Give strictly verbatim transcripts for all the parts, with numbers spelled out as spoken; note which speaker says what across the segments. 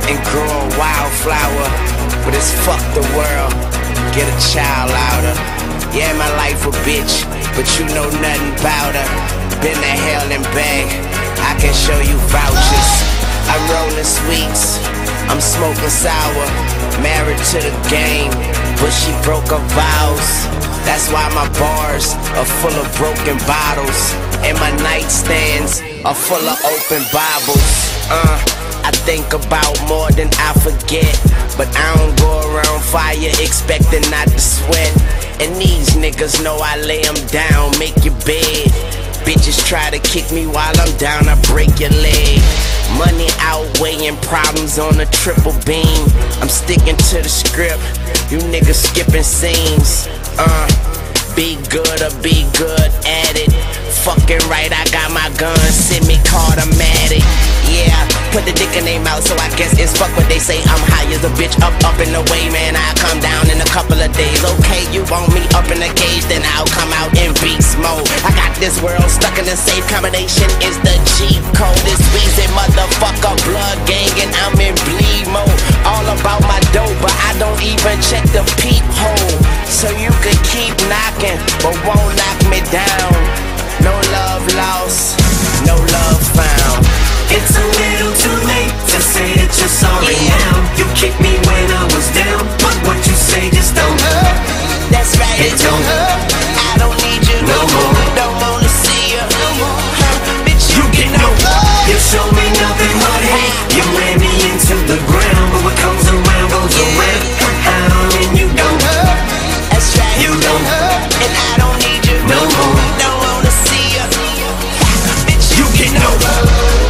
Speaker 1: and grow a wildflower. But it's fuck the world, get a child louder. Yeah, my life a bitch, but you know nothing about her. Been to hell and back, I can show you vouchers. I'm rolling sweets, I'm smoking sour. Married to the game, but she broke her vows. That's why my bars are full of broken bottles, and my nightstands are full of open Bibles. Uh, I think about more than I forget, but I don't go around fire expecting not to sweat. And these niggas know I lay them down, make your bed. Bitches try to kick me while I'm down, I break your leg. Money outweighing problems on a triple beam. I'm sticking to the script, you niggas skipping scenes. Uh, be good or be good at it. Fucking right, I got my gun, semi-caught, I'm at it. Yeah, put the dick in their mouth, so I guess it's fuck what they say. I'm high as a bitch, up, up in the way, man, I'll come down in a couple of days. Okay, you want me up in the cage, then I'll come out in beast mode. I got this world stuck in a safe combination, is the cheat code. It's Weezy, motherfucker, blood gang, and I'm in bleed mode. All about my dough, but I don't even check the peephole. So you can keep knocking, but won't knock me down. No love lost, no love found.
Speaker 2: It's a little too late to say that you're sorry yeah. now. You kicked me when I was down, but what you say just don't hurt.
Speaker 1: That's right, it, it don't hurt. I don't need you no more. Don't wanna see you no more. Huh, bitch, you, you get no love.
Speaker 2: You show me nothing but hate. You ran me into the ground, but what comes around goes yeah. around. How and you don't hurt.
Speaker 1: That's right,
Speaker 2: you don't hurt.
Speaker 1: And I don't need you
Speaker 2: no more.
Speaker 1: Don't wanna see you. Bitch,
Speaker 2: you get no love.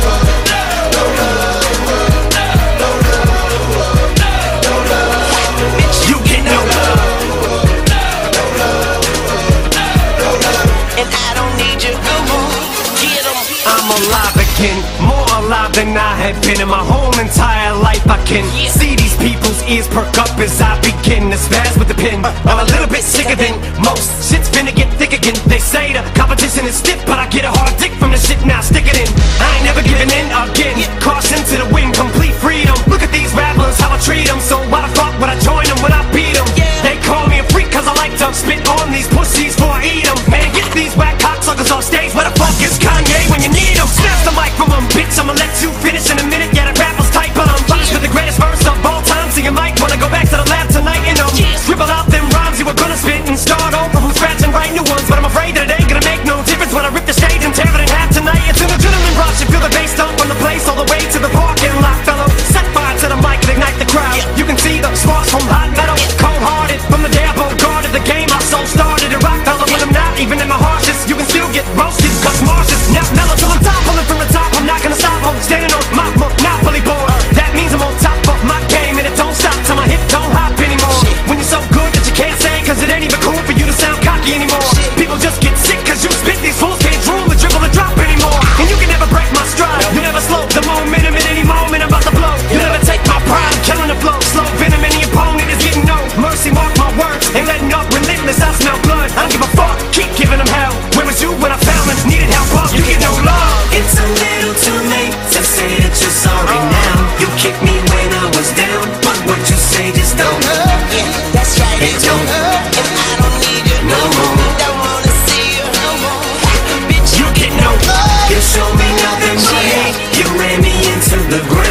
Speaker 2: Alive again, more alive than I have been in my whole entire life. I can yeah. see these people's ears perk up as I begin to spaz with the pen. I'm a little bit sicker than most. Shit's finna get thick again. They say the competition is stiff, but I get a hard dick from the shit. Now stick it in. I ain't never giving in again. Caution to the wind, complete freedom. Look at these rappers, how I treat them. So why the fuck would I join them when I beat them? Yeah. They call me a freak cause I like to spit on these pussies before I eat them. Man, get these whack cocksuckers off stage. Where the fuck is Kanye when you need him? Snatch the mic from him, bitch, I'ma let you finish in a minute. Yeah, the rapper's tight, but I'm finished with the greatest verse of all time. So you might wanna go back to the lab tonight and um, scribble out them rhymes you were gonna spit and start over from scratch and write new ones. But I'm afraid that it ain't gonna make no difference when I rip the stage and tear it in half tonight. It's an adrenaline rush, you feel the bass dump from the place all the way to the parking lot, fellow. Set fire to the mic and ignite the crowd. You can see the sparks from hot metal, cold-hearted from the day I guarded the game. I so started to rock, fellow. When I'm not even in my harshest, you can still get roasted, cause Mars is now mellow till I'm top, pulling from the top. I'm not gonna stop, I'm standing on my monopoly board. That means I'm on top of my game, and it don't stop till my hip don't hop anymore. When you're so good that you can't say, cause it ain't even cool for you to sound cocky anymore. People just get sick cause you spit, these fools can't drool or dribble or drop anymore. And you can never break my stride, you never slow the momentum at any moment I'm about to blow. You never take my pride, killing the flow, slow venom, any opponent is getting no mercy. Mark my words, ain't letting up, relentless, I smell blood. I don't give a fuck, keep giving them hell. Where was you when I found and needed help up? You get no love. It's a little too late to say that you're sorry now. You kicked me when I was down, but what you say just don't hurt.
Speaker 1: Yeah, that's right, it, it don't hurt. And I don't need you no more. Don't wanna see you no more. Bitch,
Speaker 2: you get no love. You show me nothing but hate. You ran me into the ground.